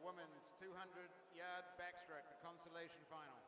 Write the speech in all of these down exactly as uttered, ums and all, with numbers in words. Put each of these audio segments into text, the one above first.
women's two hundred yard backstroke, the consolation final.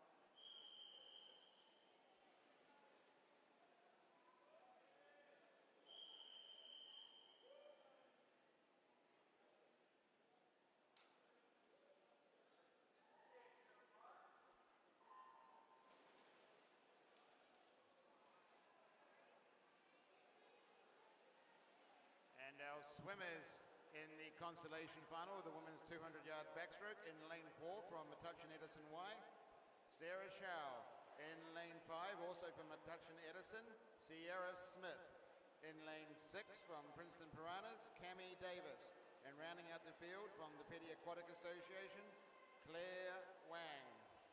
And our swimmers in the consolation final of the women's two hundred yard backstroke in lane four from Metuchen Edison Y, Sarah Shao. In lane five, also from Metuchen Edison, Sierra Smith. In lane six from Princeton Piranhas, Cami Davis. And rounding out the field from the Petty Aquatic Association, Claire Wang.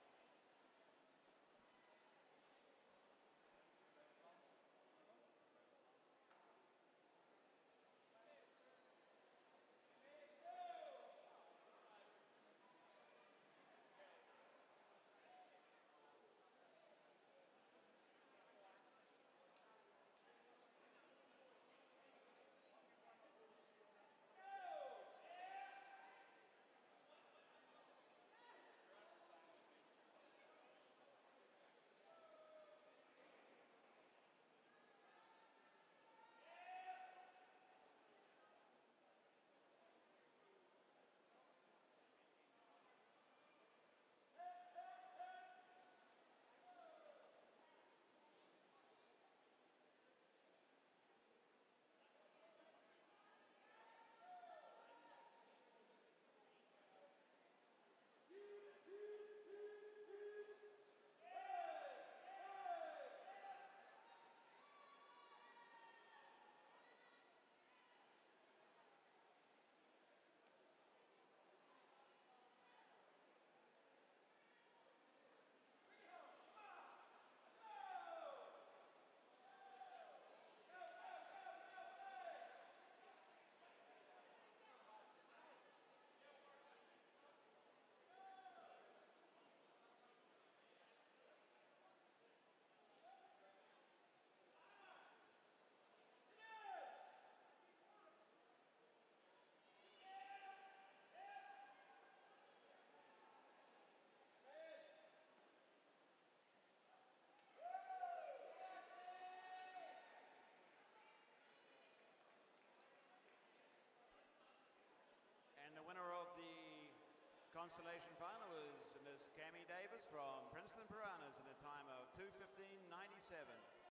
And the winner of the consolation final is Miss Cami Davis from Princeton Piranhas in a time of two fifteen ninety-seven.